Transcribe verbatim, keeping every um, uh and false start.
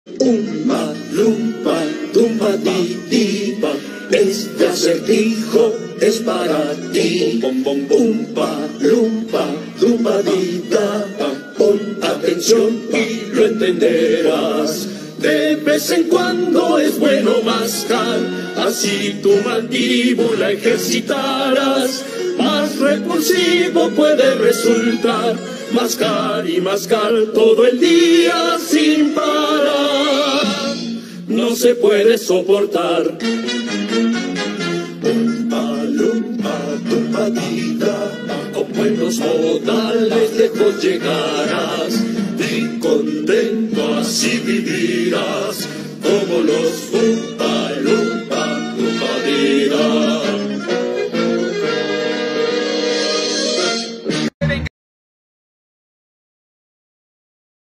Umpa, lumpa, tumpa, di, dipa, este acertijo es para ti. Bom, bom, umpa, lumpa, tumpa, di, da, pon atención y lo entenderás. De vez en cuando es bueno mascar, así tu mandíbula ejercitarás. Más repulsivo puede resultar mascar y mascar todo el día sin parar. No se puede soportar. Umpa, lumpa, tumpa, di, da, con buenos modales lejos llegarás. Y contento así vivirás como los